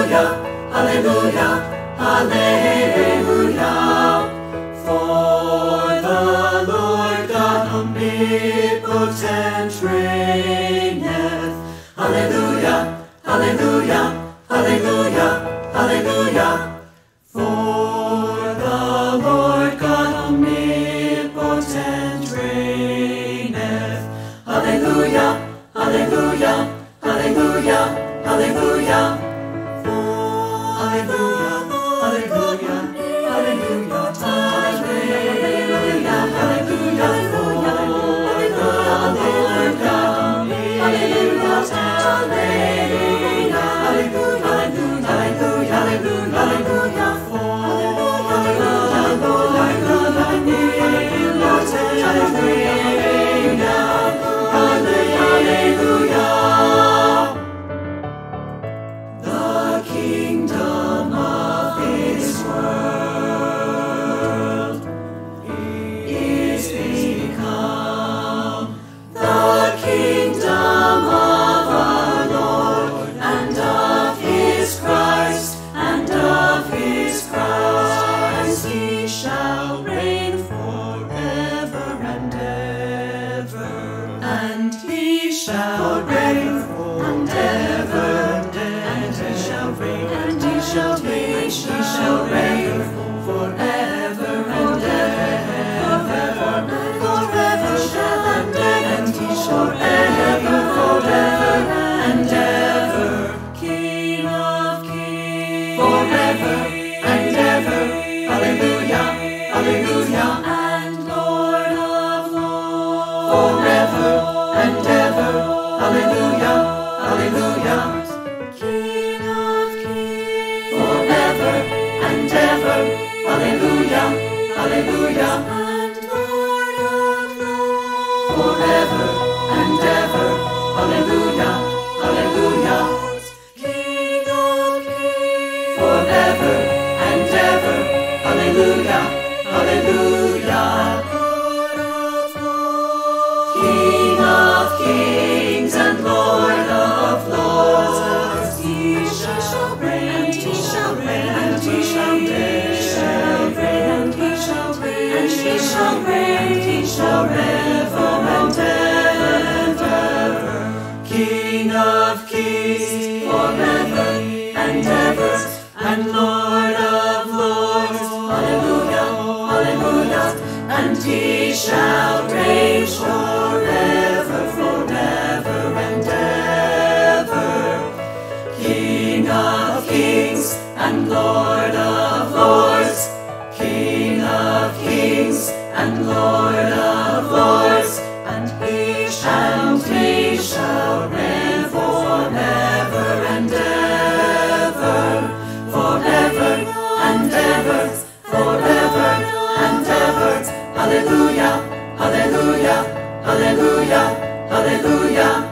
Hallelujah, hallelujah, hallelujah. For the Lord God omnipotent reigneth. Hallelujah, hallelujah, hallelujah, hallelujah. For the Lord God omnipotent reigneth. Hallelujah, hallelujah, hallelujah, hallelujah. Hallelujah, hallelujah, hallelujah, hallelujah, hallelujah. For the Lord God, hallelujah, hallelujah, hallelujah, hallelujah, hallelujah. For the Lord God, omnipotent reigneth. Hallelujah. The kingdom of this world is become the kingdom of our Lord and of His Christ, and of His Christ. He shall reign forever and ever, and He shall reign forever. And He shall reign, and He shall reign, and He shall reign forever and ever, forever and ever, and He shall reign forever and ever, King of kings, forever and ever. Hallelujah, hallelujah, and Lord of lords, forever and ever. Hallelujah, hallelujah. King of kings, forever and ever. Hallelujah, hallelujah, and Lord of lords, forever and ever. Hallelujah, hallelujah. King of kings, forever and ever. Hallelujah, hallelujah. Lord of lords, King of kings and Lord of lords. He shall reign, and He shall reign, and He shall reign, and He shall reign, and He shall reign, and He shall reign forever and ever. King of kings, forever and ever, and Lord of lords. Hallelujah, hallelujah, and He shall reign forever, forever and ever. King of kings and Lord of lords, King of kings and Lord of lords, and He shall reign forever and ever, forever and ever, forever and ever. Hallelujah, hallelujah, hallelujah, hallelujah.